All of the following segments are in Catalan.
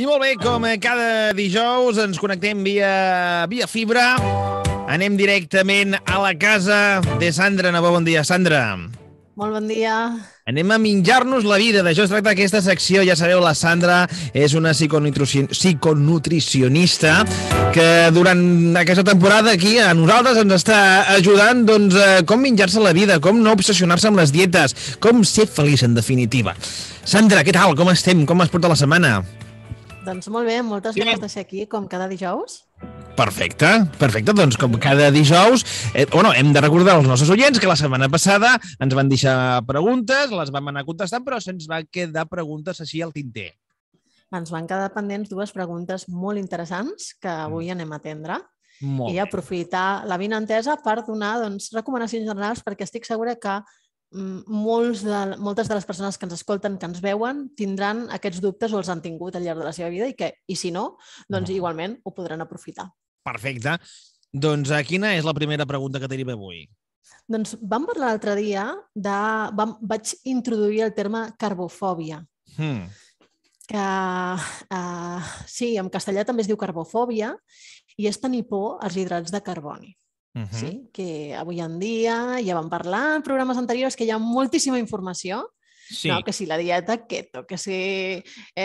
I molt bé, com cada dijous ens connectem via fibra. Anem directament a la casa de Sandra Nabó. Bon dia, Sandra. Molt bon dia. Anem a menjar-nos la vida. D'això es tracta aquesta secció. Ja sabeu, la Sandra és una psiconutricionista que durant aquesta temporada aquí a nosaltres ens està ajudant com menjar-se la vida, com no obsessionar-se amb les dietes, com ser feliç en definitiva. Sandra, què tal? Com estem? Com has portat la setmana? Doncs molt bé, moltes ganes de ser aquí, com cada dijous. Perfecte. Doncs com cada dijous, hem de recordar als nostres oients que la setmana passada ens van deixar preguntes, les vam anar contestant, però se'ns va quedar preguntes així al tinter. Ens van quedar pendents dues preguntes molt interessants que avui anem a atendre i aprofitar la vinentesa per donar recomanacions generals, perquè estic segura que moltes de les persones que ens escolten, que ens veuen, tindran aquests dubtes o els han tingut al llarg de la seva vida i si no, igualment ho podran aprofitar. Perfecte. Doncs quina és la primera pregunta que tenim avui? Doncs vam parlar l'altre dia vaig introduir el terme carbofòbia. Que sí, en castellà també es diu carbofòbia i és tenir por als hidrats de carboni. Sí, que avui en dia ja vam parlar en programes anteriors que hi ha moltíssima informació, no? Que si la dieta keto, que si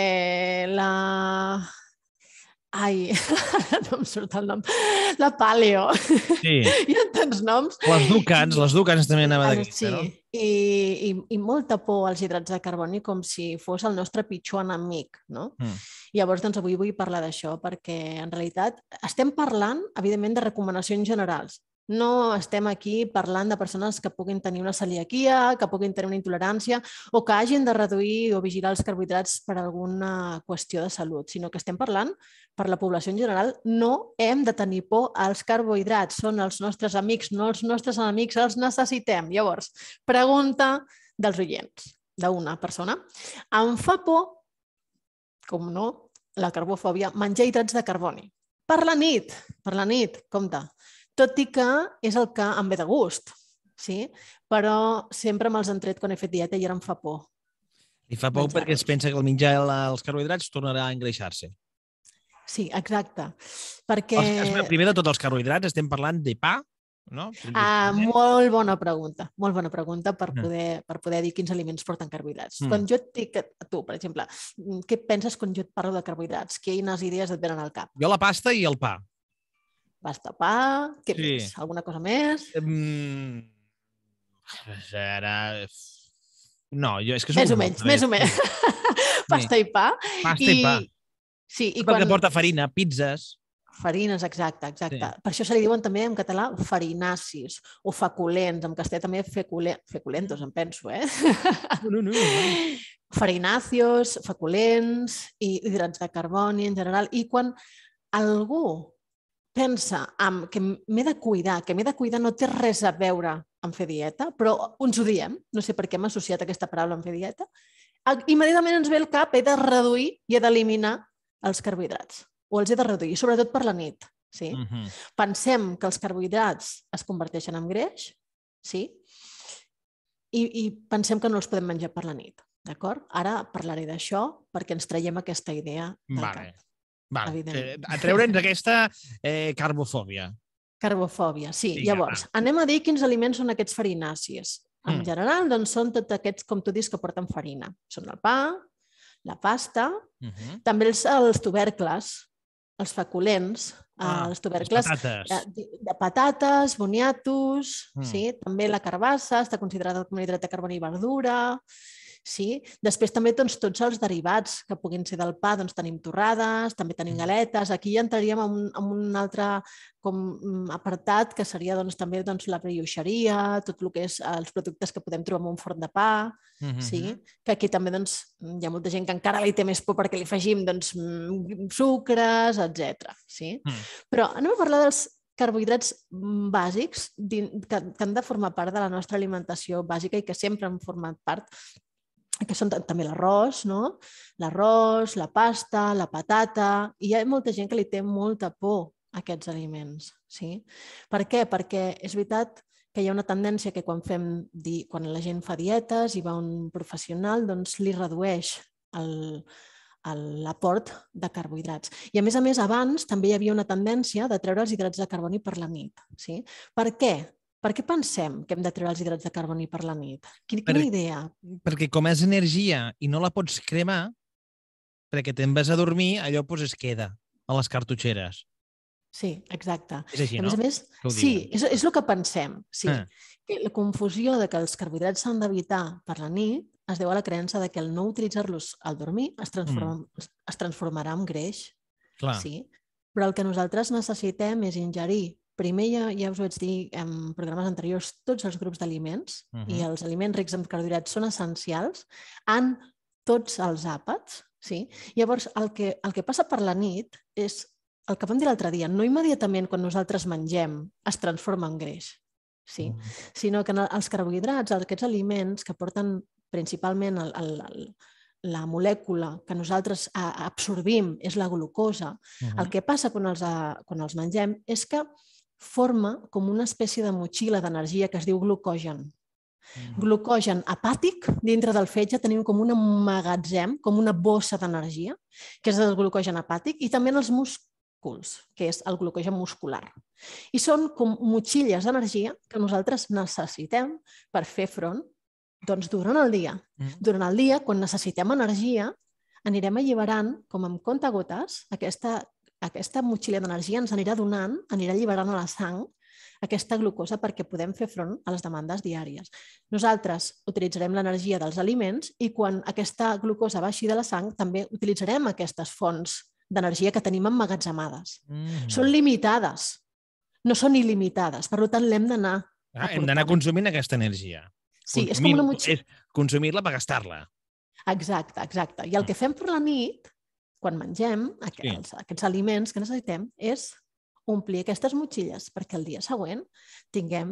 ai, no em surt el nom, la paleo. Sí. Hi ha tants noms. Les Ducans també anava d'aquesta, no? I molta por als hidrats de carboni com si fos el nostre pitjor enemic, no? Llavors, avui vull parlar d'això perquè, en realitat, estem parlant, evidentment, de recomanacions generals. No estem aquí parlant de persones que puguin tenir una celiaquia, que puguin tenir una intolerància o que hagin de reduir o vigilar els carbohidrats per alguna qüestió de salut, sinó que estem parlant per la població en general. No hem de tenir por als carbohidrats. Són els nostres amics, no els nostres enemics, els necessitem. Llavors, pregunta dels oients d'una persona. Em fa por, com no, la carbofòbia, menjar hidrats de carboni. Per la nit, compte. Tot i que és el que em ve de gust, sí? Però sempre me'ls han tret quan he fet dieta i ara em fa por. Li fa por perquè es pensa que al menjar els carbohidrats tornarà a engreixar-se. Sí, exacte. Perquè... Primer de tot, els carbohidrats, estem parlant de pa, no? Molt bona pregunta per poder dir quins aliments porten carbohidrats. Quan jo et dic, tu, per exemple, què penses quan jo et parlo de carbohidrats? Quines idees et venen al cap? Jo la pasta i el pa. Pasta, pa... Què més? Alguna cosa més? No, és que... Més o menys. Pasta i pa. Pasta i pa. Sí, i perquè porta farina, pizzas... Farines, exacte. Sí. Per això se li diuen també en català farinacis o feculents, en castellà també feculentos, em penso, No. Farinacios, feculents i hidrats de carboni en general. I quan algú pensa que m'he de cuidar, no té res a veure amb fer dieta, però ens ho diem, no sé per què hem associat aquesta paraula amb fer dieta, immediatament ens ve al cap, he de reduir i he d'eliminar els carbohidrats, o els he de reduir, sobretot per la nit. Sí? Pensem que els carbohidrats es converteixen en greix, sí? I pensem que no els podem menjar per la nit. D'acord? Ara parlaré d'això perquè ens traiem aquesta idea del cap. A treure'ns aquesta carbofòbia. Carbofòbia, sí. Llavors, anem a dir quins aliments són aquests farinacis. En general, són tots aquests, com tu dius, que porten farina. Són el pa, la pasta, també els tubercles, els feculents, els tubercles de patates, boniatos, també la carbassa, està considerada com un hidrat de carboni i verdura. Sí? Després també tots els derivats que puguin ser del pa, tenim torrades, també tenim galetes. Aquí ja entraríem en un altre apartat que seria també la brioixeria, tot el que és els productes que podem trobar en un forn de pa, que aquí també hi ha molta gent que encara li té més por perquè li afegim sucres, etc. Però anem a parlar dels carbohidrats bàsics que han de formar part de la nostra alimentació bàsica i que sempre han format part, que són també l'arròs, la pasta, la patata, i hi ha molta gent que li té molta por a aquests aliments. Per què? Perquè és veritat que hi ha una tendència que quan la gent fa dietes i va un professional, li redueix l'aport de carbohidrats. I a més, abans també hi havia una tendència de treure els hidrats de carboni per la nit. Sí? Per què? Per què pensem que hem de treure els hidrats de carboni per la nit? Quina idea? Perquè com és energia i no la pots cremar, perquè te'n vas a dormir, allò es queda a les cartutxeres. Sí, exacte. És així, no? A més, sí, és el que pensem. Sí. La confusió de que els carbohidrats s'han d'evitar per la nit es deu a la creença de que el no utilitzar-los al dormir es transformarà en greix. Clar. Sí. Però el que nosaltres necessitem és ingerir. Primer, ja us ho vaig dir en programes anteriors, tots els grups d'aliments, i els aliments rics en carbohidrats són essencials en tots els àpats. Sí? Llavors, el que passa per la nit és el que vam dir l'altre dia, no immediatament quan nosaltres mengem es transforma en greix, sí? Sinó que els carbohidrats, aquests aliments que porten principalment la molècula que nosaltres absorbim és la glucosa, el que passa quan els mengem és que forma com una espècie de motxilla d'energia que es diu glucogen. Glucogen hepàtic, dintre del fetge tenim com un magatzem, com una bossa d'energia, que és el glucogen hepàtic, i també en els músculs, que és el glucogen muscular. I són com motxilles d'energia que nosaltres necessitem per fer front durant el dia. Durant el dia, quan necessitem energia, anirem alliberant, com amb comptagotes, aquesta motxilla d'energia ens anirà donant, anirà alliberant a la sang aquesta glucosa perquè podem fer front a les demandes diàries. Nosaltres utilitzarem l'energia dels aliments i quan aquesta glucosa baixi de la sang també utilitzarem aquestes fonts d'energia que tenim emmagatzemades. Són limitades, no són il·limitades, per tant l'hem d'anar aportant. Hem d'anar consumint aquesta energia. Sí, és com una motxilla. Consumir-la per gastar-la. Exacte. I el que fem per la nit, quan mengem aquests aliments que necessitem, és omplir aquestes motxilles perquè el dia següent tinguem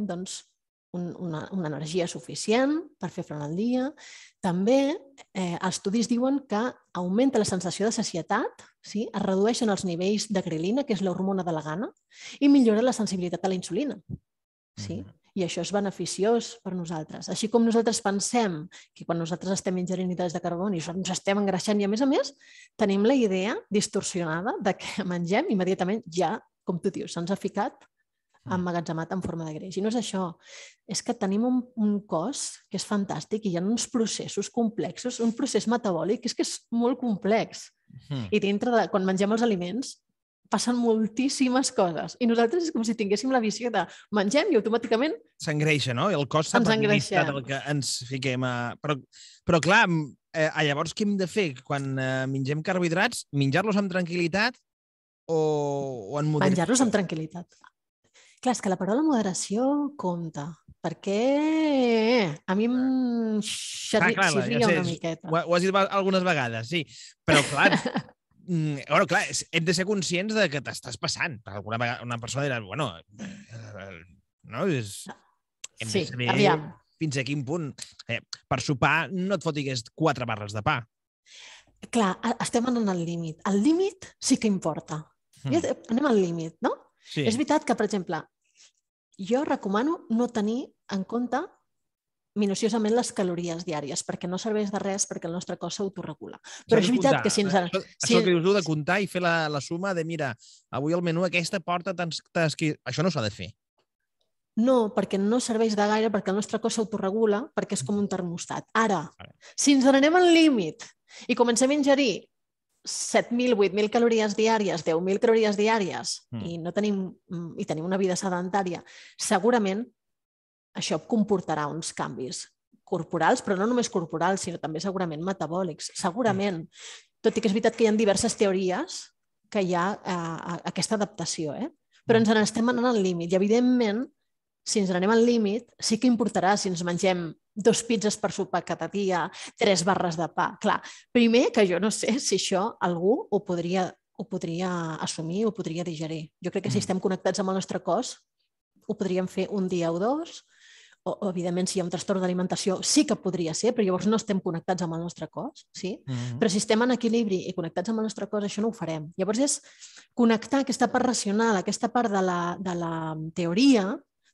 una energia suficient per fer front al dia. També els estudis diuen que augmenta la sensació de sacietat, es redueixen els nivells de grelina, que és l'hormona de la gana, i millora la sensibilitat a la insulina. I això és beneficiós per nosaltres. Així com nosaltres pensem que quan nosaltres estem ingerint hidrats de carboni ens estem engreixant i, a més, tenim la idea distorsionada de que mengem immediatament ja, com tu dius, se'ns ha ficat emmagatzemat en forma de greix. I no és això. És que tenim un cos que és fantàstic i hi ha uns processos complexos, un procés metabòlic que és molt complex. I dintre de quan mengem els aliments passen moltíssimes coses. I nosaltres és com si tinguéssim la visió de mengem i automàticament s'engreixa, no? I el cos s'ha administrat el que ens fiquem a... Però clar, llavors què hem de fer? Quan mengem carbohidrats, menjar-los amb tranquil·litat o en moderació? Menjar-los amb tranquil·litat. Clar, és que la paraula moderació compta, perquè a mi em xirria una miqueta. Ho has dit algunes vegades, sí. Però clar, hem de ser conscients de que t'estàs passant. Alguna vegada una persona dirà, bueno, no? Hem de saber fins a quin punt. Per sopar no et fotigues 4 barres de pa. Clar, estem anant al límit. El límit sí que importa. Anem al límit, no? Sí. És veritat que, per exemple, jo recomano no tenir en compte minuciosament les calories diàries, perquè no serveix de res, perquè el nostre cos s'autoregula. Però és veritat que si ens... Això que dius tu de comptar i fer la suma de, mira, avui el menú aquesta porta tants... Això no s'ha de fer. No, perquè no serveix de gaire, perquè el nostre cos s'autoregula, perquè és com un termostat. Ara, si ens n'anem al límit i comencem a ingerir 7.000, 8.000 calories diàries, 10.000 calories diàries i tenim una vida sedentària, segurament això comportarà uns canvis corporals, però no només corporals, sinó també segurament metabòlics. Segurament, tot i que és veritat que hi ha diverses teories que hi ha aquesta adaptació, però ens n'estem anant al límit i, evidentment, si ens n'anem al límit, sí que importarà si ens mengem 2 pizzas per sopar cada dia, 3 barres de pa. Clar, primer que jo no sé si això algú ho podria assumir, ho podria digerir. Jo crec que si estem connectats amb el nostre cos, ho podríem fer un dia o 2, o evidentment si hi ha un trastorn d'alimentació sí que podria ser, però llavors no estem connectats amb el nostre cos, sí? Però si estem en equilibri i connectats amb el nostre cos, això no ho farem. Llavors és connectar aquesta part racional, aquesta part de la teoria,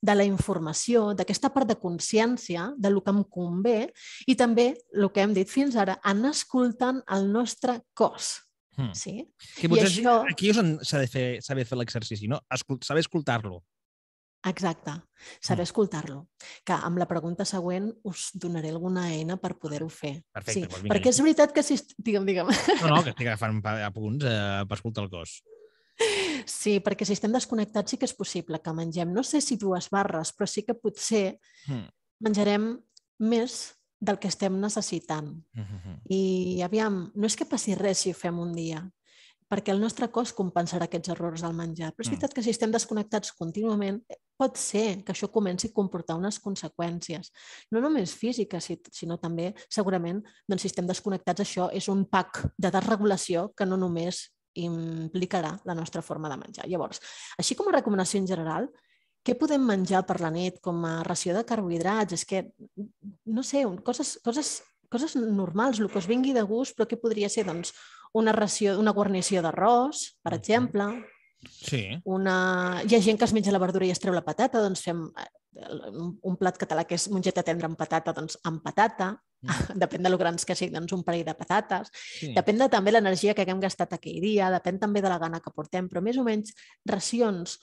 de la informació, d'aquesta part de consciència, de lo que em convé, i també, el que hem dit fins ara, anar escoltant el nostre cos. Sí? Que potser aquí és on s'ha de saber fer l'exercici, no? Saber escoltar-lo. Exacte, saber escoltar-lo. Que amb la pregunta següent us donaré alguna eina per poder-ho fer. Perfecte. Sí, perquè és veritat que si... Digue'm. No, que estic agafant apunts per escoltar el cos. Sí, perquè si estem desconnectats sí que és possible que mengem, no sé si 2 barres, però sí que potser menjarem més del que estem necessitant. I aviam, no és que passi res si ho fem un dia, perquè el nostre cos compensarà aquests errors al menjar. Però és veritat que si estem desconnectats contínuament, pot ser que això comenci a comportar unes conseqüències, no només físiques, sinó també, segurament, doncs, si estem desconnectats, això és un pack de desregulació que no només implicarà la nostra forma de menjar. Llavors, així com a recomanació en general, què podem menjar per la nit com a ració de carbohidrats? És que, no sé, coses normals, el que us vingui de gust, però què podria ser? Doncs una guarnició d'arròs, per exemple. Sí. Hi ha gent que es menja la verdura i es treu la patata, doncs fem un plat català que és mongeta tendra amb patata, doncs amb patata. Depèn de lo grans que siguin, doncs un parell de patates. Depèn de també l'energia que haguem gastat aquell dia, depèn també de la gana que portem, però més o menys racions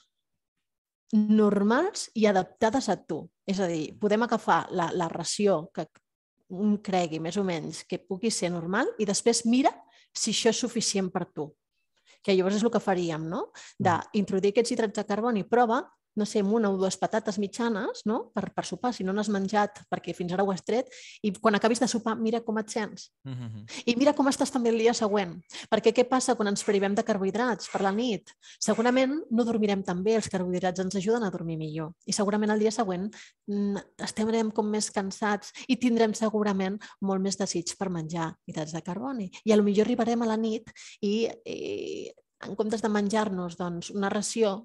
normals i adaptades a tu. És a dir, podem agafar la ració que un cregui més o menys que pugui ser normal i després mira si això és suficient per tu. Que llavors és el que faríem, no? D'introduir aquests hidrats de carboni. Prova, no sé, amb 1 o 2 patates mitjanes, no? Per sopar, si no n'has menjat perquè fins ara ho has tret, i quan acabis de sopar, mira com et sents. I mira com estàs també el dia següent. Perquè què passa quan ens privem de carbohidrats per la nit? Segurament no dormirem tan bé, els carbohidrats ens ajuden a dormir millor. I segurament el dia següent estarem com més cansats i tindrem segurament molt més desig per menjar hidrats de carboni. I potser arribarem a la nit i en comptes de menjar-nos una ració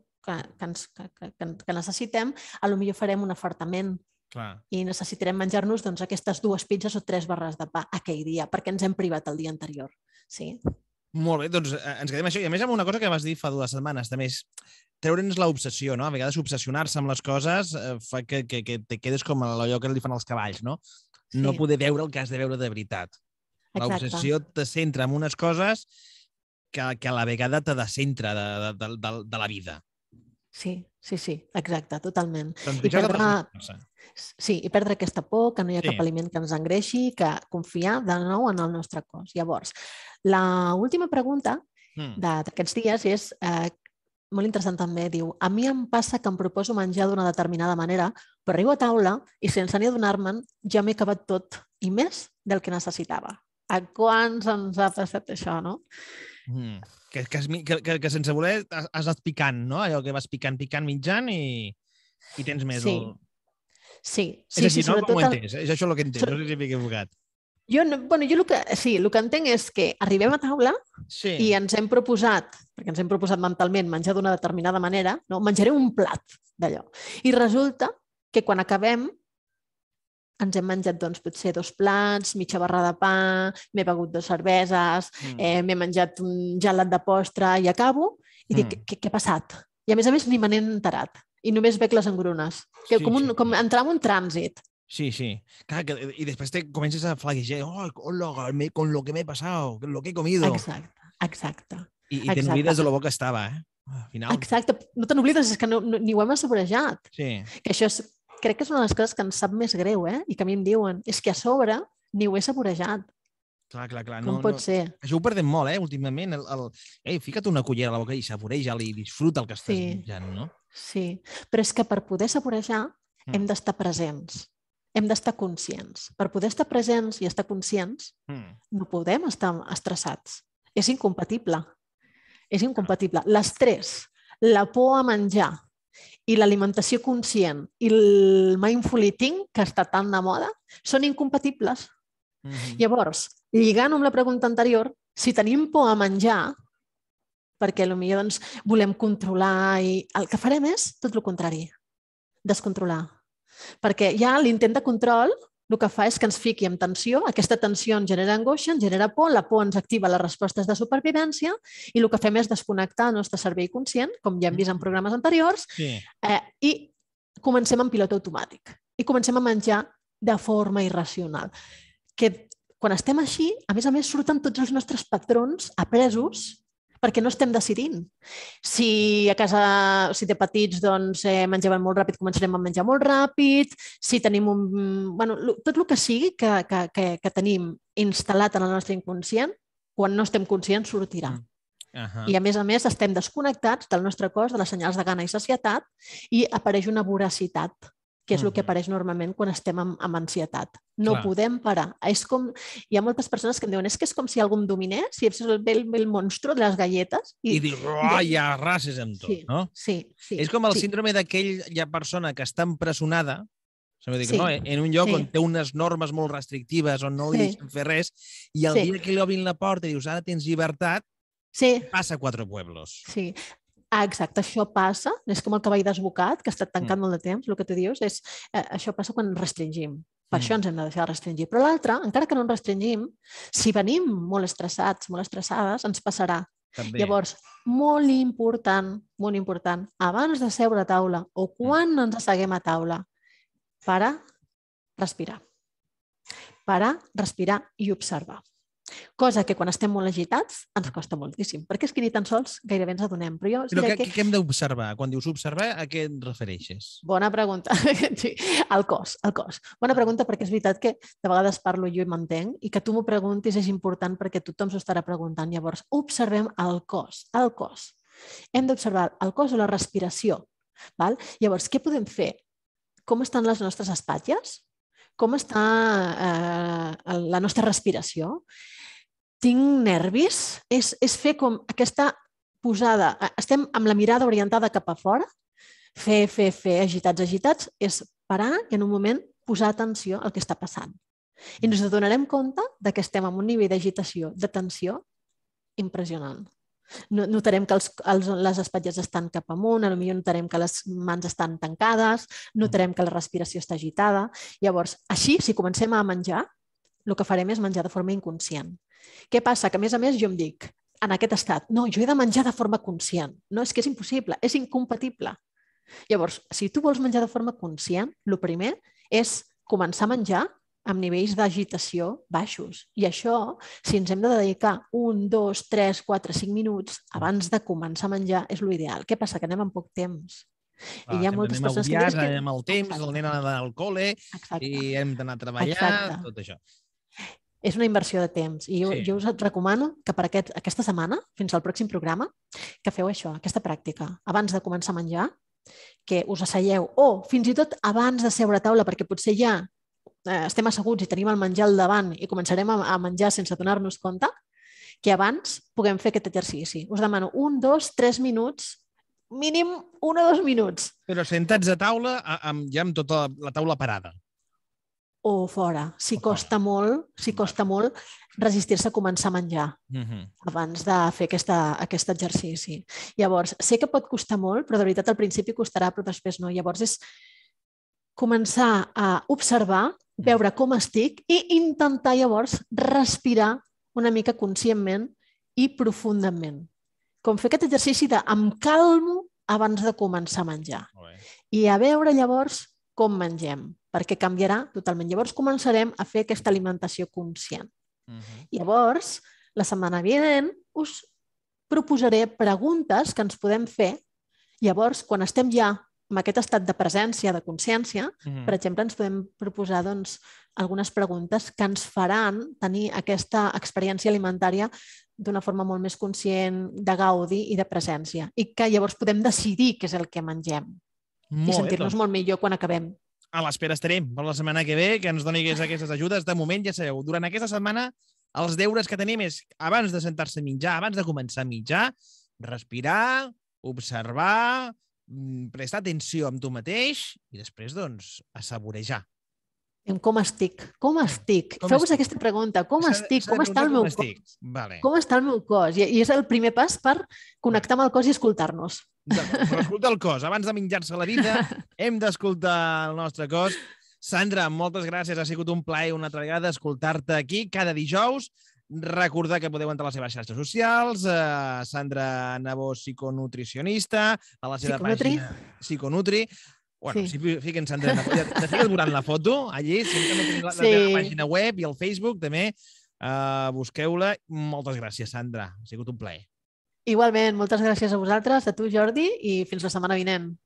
que necessitem, potser farem un afartament. I necessitarem menjar-nos aquestes 2 pizzas o 3 barres de pa aquell dia, perquè ens hem privat el dia anterior. Sí? Molt bé, doncs ens quedem això. I a més amb una cosa que vas dir fa 2 setmanes, també és treure'ns l'obsessió, no? A vegades obsessionar-se amb les coses fa que te quedes com allò que li fan els cavalls, no? No poder veure el que has de veure de veritat. L'obsessió te centra en unes coses que a la vegada te descentra de la vida. Sí, exacte, totalment. Doncs I perdre aquesta por, que no hi ha cap aliment que ens engreixi, que confiar de nou en el nostre cos. Llavors, l'última pregunta d'aquests dies és molt interessant també, diu: a mi em passa que em proposo menjar d'una determinada manera, però arribo a taula i sense ni adonar-me'n ja m'he acabat tot i més del que necessitava. A quants ens ha passat això, no? Que sense voler has anat picant, no? Allò que vas picant, mitjant i tens més. Sí. És així, no? Com ho entens? És això el que entens, no sé si m'he equivocat. Jo el que entenc és que arribem a taula i ens hem proposat, perquè ens hem proposat mentalment menjar d'una determinada manera, no? Menjaré un plat d'allò. I resulta que quan acabem ens hem menjat potser 2 plats, mitja barra de pa, m'he begut 2 cerveses, m'he menjat un gelat de postre i acabo i dic, què ha passat? I a més ni me n'he enterat. I només veig les engrunes. Com entrar en un trànsit. Sí. Clar, y después te comienzas a flaguejar. Oh, con lo que me he pasado, lo que he comido. Exacte. I te n'oblides de lo bo que estava, Al final. Exacte. No te n'oblides, és que ni ho hem assaborejat. Sí. Que això crec que és una de les coses que ens sap més greu, i que a mi em diuen, és que a sobre ni ho he saborejat. Clar. Com pot ser? Això ho perdem molt, últimament. Fica't una cullera a la boca i saboreja-la i disfruta el que estàs menjant, no? Sí, però és que per poder saborejar hem d'estar presents, hem d'estar conscients. Per poder estar presents i estar conscients no podem estar estressats. És incompatible. L'estrès, la por a menjar i l'alimentació conscient i el mindful eating, que està tan de moda, són incompatibles. Llavors, lligant amb la pregunta anterior, si tenim por a menjar, perquè potser volem controlar i el que farem és tot el contrari, descontrolar. Perquè ja l'intent de control el que fa és que ens fiqui en tensió, aquesta tensió ens genera angoixa, ens genera por, la por ens activa les respostes de supervivència i el que fem és desconnectar el nostre cervell conscient, com ja hem vist en programes anteriors, i comencem en pilot automàtic i comencem a menjar de forma irracional. Que quan estem així, a més, surten tots els nostres patrons apresos perquè no estem decidint. Si a casa, si de petits doncs, menjaven molt ràpid, començarem a menjar molt ràpid. Si tenim tot el que sigui que tenim instal·lat en el nostre inconscient, quan no estem conscients sortirà. I a més, estem desconnectats del nostre cos, de les senyals de gana i sacietat, i apareix una voracitat, que és el que apareix normalment quan estem amb ansietat. No podem parar. Hi ha moltes persones que em diuen que és com si algú em dominés, si ve el monstru de les galletes. I diu, ja rases amb tot, no? Sí. És com el síndrome d'aquella persona que està empresonada, en un lloc on té unes normes molt restrictives, on no li deixen fer res, i el dia que li obrin la porta i dius, ara tens llibertat, passa 4 pueblos. Sí. Exacte, això passa, és com el cavall desbocat, que ha estat tancat molt de temps, el que tu dius, això passa quan restringim. Per això ens hem de deixar restringir. Però l'altre, encara que no ens restringim, si venim molt estressats, molt estressades, ens passarà. Llavors, molt important, abans de seure a taula o quan ens asseguem a taula, parar, respirar. Parar, respirar i observar. Cosa que quan estem molt agitats ens costa moltíssim, perquè és que ni tan sols gairebé ens adonem. Però què hem d'observar? Quan dius observar, a què et refereixes? Bona pregunta. Sí, el cos. Bona pregunta, perquè és veritat que de vegades parlo jo i m'entenc, i que tu m'ho preguntis és important perquè tothom s'ho estarà preguntant. Llavors, observem el cos. Hem d'observar el cos o la respiració. Llavors, què podem fer? Com estan les nostres espatlles? Com està la nostra respiració? Tinc nervis? És fer com aquesta posada. Estem amb la mirada orientada cap a fora? Fer, agitats, és parar i en un moment posar atenció al que està passant. I ens adonarem compte que estem en un nivell d'agitació, de tensió, impressionant. Notarem que les espatlles estan cap amunt, potser notarem que les mans estan tancades, notarem que la respiració està agitada. Llavors, així, si comencem a menjar, el que farem és menjar de forma inconscient. Què passa? Que, a més, jo em dic, en aquest estat, no, jo he de menjar de forma conscient. No, és que és impossible, és incompatible. Llavors, si tu vols menjar de forma conscient, el primer és començar a menjar amb nivells d'agitació baixos. I això, si ens hem de dedicar 1, 2, 3, 4, 5 minuts abans de començar a menjar, és l'ideal. Què passa? Que anem amb poc temps. I hi ha moltes persones que diuen que... Anem el temps, el nen ha d'anar al col·le i hem d'anar a treballar, tot això. És una inversió de temps. I jo us recomano que per aquesta setmana, fins al pròxim programa, que feu això, aquesta pràctica. Abans de començar a menjar, que us asseieu, o fins i tot abans de seure a taula, perquè potser ja estem asseguts i tenim el menjar al davant i començarem a menjar sense donar-nos compte, que abans puguem fer aquest exercici. Us demano 1, 2, 3 minuts, mínim 1 o 2 minuts. Però sentats a taula, ja amb tota la taula parada. O fora. Si costa molt resistir-se a començar a menjar abans de fer aquest exercici. Llavors, sé que pot costar molt, però de veritat al principi costarà, però després no. Llavors és començar a observar, veure com estic i intentar llavors respirar una mica conscientment i profundament. Com fer aquest exercici de em calmo abans de començar a menjar. I a veure llavors com mengem, perquè canviarà totalment. Llavors començarem a fer aquesta alimentació conscient. Llavors, la setmana vinent us proposaré preguntes que ens podem fer. Llavors, quan estem ja en aquest estat de presència, de consciència, per exemple, ens podem proposar algunes preguntes que ens faran tenir aquesta experiència alimentària d'una forma molt més conscient, de gaudi i de presència. I que llavors podem decidir què és el que mengem. I sentir-nos molt millor quan acabem. A l'espera estarem per la setmana que ve, que ens doni aquestes ajudes. De moment, ja sabeu, durant aquesta setmana els deures que tenim és, abans de sentar-se a menjar, abans de començar a menjar, respirar, observar, prestar atenció amb tu mateix i després, a saborejar. Com estic? Feu-vos aquesta pregunta. Com estic? Com està el meu cos? Com està el meu cos? I és el primer pas per connectar amb el cos i escoltar-nos. Però escolta el cos. Abans de menjar-se la vida, hem d'escoltar el nostre cos. Sandra, moltes gràcies. Ha sigut un plaer una altra vegada escoltar-te aquí cada dijous. Recordar que podeu entrar a les seves xarxes socials, Sandra Nabó, psiconutricionista, a la seva pàgina Psiconutri. Bueno, si fiquen Sandra, te fiques veurant la foto, allí, si també tenim la teva pàgina web i el Facebook, també busqueu-la. Moltes gràcies, Sandra. Ha sigut un plaer. Igualment, moltes gràcies a vosaltres, a tu, Jordi, i fins la setmana vinent.